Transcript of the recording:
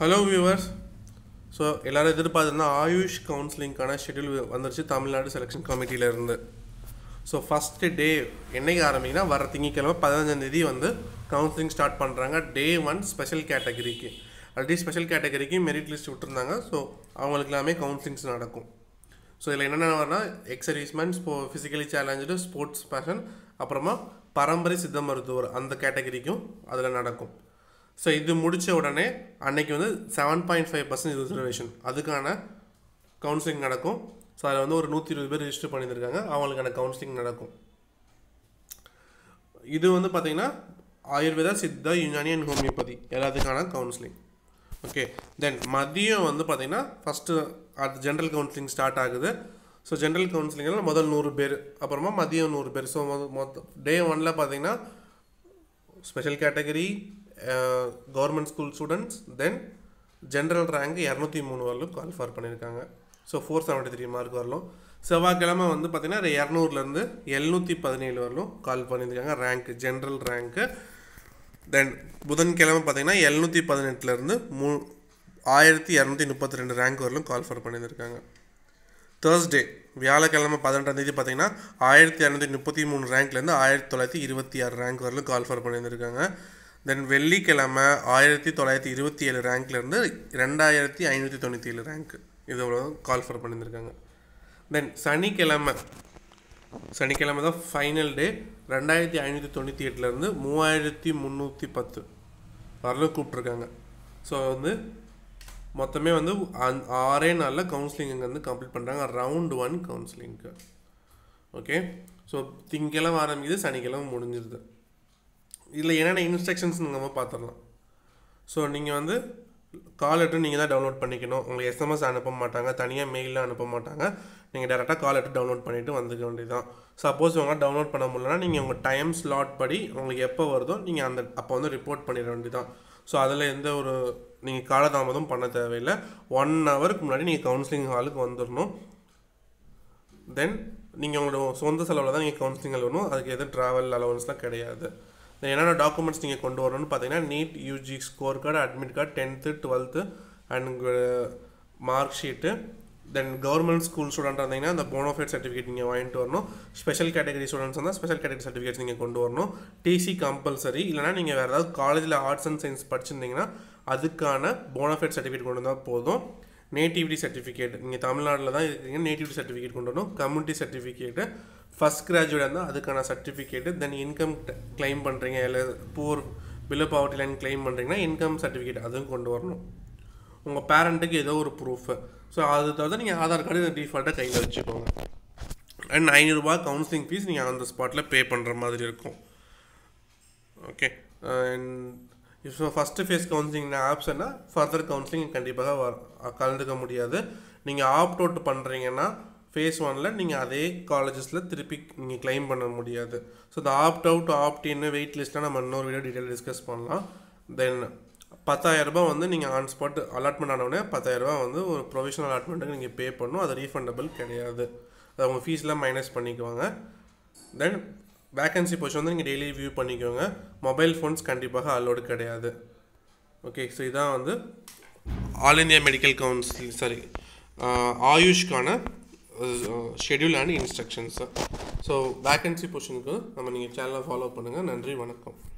Hello viewers. So எல்லாரும் எதிர்பார்த்தா AYUSH கவுன்சிலிங்கான schedule வந்துருச்சு Tamil Nadu selection கமிட்டில இருந்து. ஸோ ஃபஸ்ட்டு டே என்னைக்கு ஆரம்பிக்குன்னா வர திங்கக்கிழமை 15ஆம் தேதி வந்து கவுன்சிலிங் ஸ்டார்ட் பண்ணுறாங்க. டே 1 ஸ்பெஷல் கேட்டகரிக்கு. ஆல்ரெடி ஸ்பெஷல் கேட்டகரிக்கு மெரிட் லிஸ்ட் விட்டுருந்தாங்க. ஸோ அவங்களுக்கு எல்லாமே கவுன்சிலிங்ஸ் நடக்கும். ஸோ இதில் என்னென்ன வரனா ex serviceman, physically challenged, sports person, அப்புறமா பரம்பரை சித்த மருத்துவர் அந்த கேட்டகரிக்கும் அதில் நடக்கும். ஸோ இது முடித்த உடனே அன்னைக்கு வந்து 7.5% ரிசர்வேஷன் அதுக்கான கவுன்சிலிங் நடக்கும். ஸோ அதில் வந்து ஒரு 120 பேர் ரிஜிஸ்டர் பண்ணியிருக்காங்க. அவங்களுக்கான கவுன்சிலிங் நடக்கும். இது வந்து பார்த்திங்கன்னா ஆயுர்வேதா, சித்தா, யுனானி அண்ட் ஹோமியோபதி எல்லாத்துக்கான கவுன்சிலிங். ஓகே, தென் மதியம் வந்து பார்த்திங்கன்னா ஃபஸ்ட்டு அது ஜென்ரல் கவுன்சிலிங் ஸ்டார்ட் ஆகுது. ஸோ ஜென்ரல் கவுன்சிலிங்கில் முதல் 100 பேர், அப்புறமா மதியம் 100 பேர். ஸோ மொத்தம் டே 1ல் பார்த்திங்கன்னா special category, government school students, then general rank 203 வரலும் குவாலிஃபர் பண்ணியிருக்காங்க. ஸோ 473 மார்க் வரலும். செவ்வாய்க்கிழமை வந்து பார்த்திங்கன்னா 200லேருந்து 717 வரலும் கால் பண்ணியிருக்காங்க ரேங்க், ஜென்ரல் ரேங்க்கு. தென் புதன்கிழமை பார்த்திங்கன்னா 718லேருந்து 1232 ரேங்க் வரலும் குவாலிஃபர் பண்ணியிருக்காங்க. தேர்ஸ்டே வியாழக்கிழமை 18ஆம் தேதி பார்த்திங்கன்னா 1233 ரேங்க்லேருந்து 1926 ரேங்க் வரலும் குவாலிஃபர் பண்ணியிருக்காங்க. தென் வெள்ளிக்கிழமை 1927 ரேங்க்லேருந்து 2597 ரேங்க் இது குவாலிஃபர் பண்ணியிருக்காங்க. தென் சனிக்கிழமை தான் ஃபைனல் டே. 2598லேருந்து 3310 வரலும் கூப்பிட்ருக்காங்க. ஸோ வந்து மொத்தமே வந்து 6 நாளில் கவுன்சிலிங் இங்கே வந்து கம்ப்ளீட் பண்ணுறாங்க. ரவுண்ட் 1 கவுன்சிலிங்க்கு. ஓகே, ஸோ திங்கக்கிழமை ஆரம்பிக்குது, சனிக்கிழமை முடிஞ்சிருது. இதில் என்னென்ன இன்ஸ்ட்ரக்ஷன்ஸ் நம்ம பார்த்துடலாம். ஸோ நீங்கள் வந்து கால் லெட்டர் நீங்கள் தான் டவுன்லோட் பண்ணிக்கணும். உங்களுக்கு எஸ்எம்எஸ் அனுப்ப மாட்டாங்க, தனியாக மெயிலில் அனுப்ப மாட்டாங்க. நீங்கள் டேரெக்டாக கால் லெட்டர் டவுன்லோட் பண்ணிவிட்டு வந்துக்க வேண்டியதுதான். சப்போஸ் உங்களால் டவுன்லோட் பண்ண முடியலன்னா நீங்கள் உங்கள் டைம் ஸ்லாட் படி உங்களுக்கு எப்போ வருதோ நீங்கள் அப்போ வந்து ரிப்போர்ட் பண்ணிட வேண்டியதான். ஸோ அதில் எந்த ஒரு நீங்கள் காலதாமதம் பண்ண தேவையில்லை. 1 ஹவருக்கு முன்னாடி நீங்கள் கவுன்சிலிங் ஹாலுக்கு வந்துடணும். தென் நீங்கள் உங்களோட சொந்த செலவில் தான் நீங்கள் கவுன்சிலிங் வரணும். அதுக்கு எதுவும் ட்ராவல் அலவன்ஸ்லாம் கிடையாது. என்னென்ன டாக்குமெண்ட்ஸ் நீங்கள் கொண்டு வரணும்னு பார்த்தீங்கன்னா NEET UG score card, admit card, 10th 12th and mark sheet. Then government school student இருந்தீங்கன்னா அந்த போனோஃபைட் சர்டிஃபிகேட் நீங்கள் வாங்கிட்டு வரணும். ஸ்பெஷல் கேட்டகரி ஸ்டூடெண்ட்ஸ் இருந்தால் ஸ்பெஷல் கேட்டகரி சர்டிஃபிகேட்ஸ் நீங்கள் கொண்டு வரணும். TC compulsory. இல்லைனா நீங்கள் வேறு ஏதாவது காலேஜில் ஆர்ட்ஸ் அண்ட் சயின்ஸ் படிச்சிருந்தீங்கன்னா அதுக்கான போனோஃபைட் சர்டிஃபிகேட் கொண்டு வந்தால் போதும். நேட்டிவிட்டி சர்டிஃபிகேட், நீங்கள் தமிழ்நாட்டில் தான் இருக்கீங்க, நேட்டிவிட்டி சர்டிஃபிகேட் கொண்டு வரணும். கம்யூனிட்டி சர்டிஃபிகேட்டு, ஃபஸ்ட் கிராஜுவேட் இருந்தால் அதுக்கான சர்டிஃபிகேட்டு. தென் இன்கம் கிளைம் பண்ணுறீங்க, இல்லை poor below poverty line claim பண்ணுறீங்கன்னா இன்கம் சர்டிஃபிகேட் அதுவும் கொண்டு வரணும். உங்கள் பேரண்ட்டுக்கு ஏதோ ஒரு ப்ரூஃபு. ஸோ அது தவிர நீங்கள் ஆதார் கார்டு டிஃபால்ட்டாக கையில் வச்சுக்கோங்க. அண்ட் 500 ரூபா கவுன்சிலிங் ஃபீஸ் நீங்கள் அந்த ஸ்பாட்டில் பே பண்ணுற மாதிரி இருக்கும். Okay, and so first phase counselling ஆப்ஷன்னா ஃபர்தர் கவுன்சிலிங் கண்டிப்பாக கலந்துக்க முடியாது. நீங்கள் ஆப்ட் அவுட் பண்ணுறீங்கன்னா ஃபேஸ் 1ல் நீங்கள் அதே காலேஜஸில் திருப்பி நீங்கள் கிளைம் பண்ண முடியாது. ஸோ இந்த opt out, opt in, wait லிஸ்ட்டாக நம்ம இன்னொரு வீடியோ டீட்டெயில் டிஸ்கஸ் பண்ணலாம். தென் 10,000 ரூபா வந்து நீங்கள் ஆன் ஸ்பாட் அலாட்மெண்ட் ஆனவுடனே 10,000 ரூபா வந்து ஒரு ப்ரொவிஷனல் அலாட்மெண்ட்டுக்கு நீங்கள் பே பண்ணணும். அது ரீஃபண்டபிள் கிடையாது. அது உங்கள் ஃபீஸில் மைனஸ் பண்ணிக்குவாங்க. தென் வேக்கன்சி பொசிஷன் வந்து நீங்கள் டெய்லி வியூ பண்ணிக்கோங்க. மொபைல் ஃபோன்ஸ் கண்டிப்பாக அலோடு கிடையாது. ஓகே, ஸோ இதான் வந்து ஆல் இந்தியா மெடிக்கல் கவுன்சில் ஆயுஷ்கான schedule and instructions. So vacancy பொசிஷனுக்கு நீங்கள் சேனலை ஃபாலோ பண்ணுங்கள். நன்றி, வணக்கம்.